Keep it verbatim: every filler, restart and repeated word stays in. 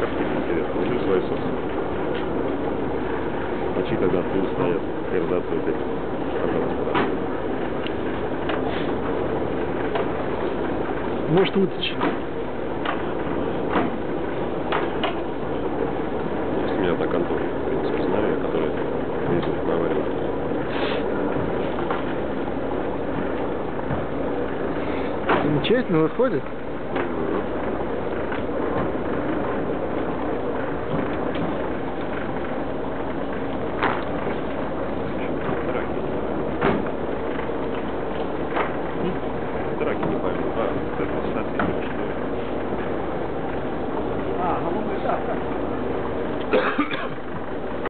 Интересно, уже свой сос. Ночи, когда тут стоят, передаться вот эти. Может вытащить. Есть у меня одна контора, в принципе, знаю, которая ездит на аварию. Замечательно выходит.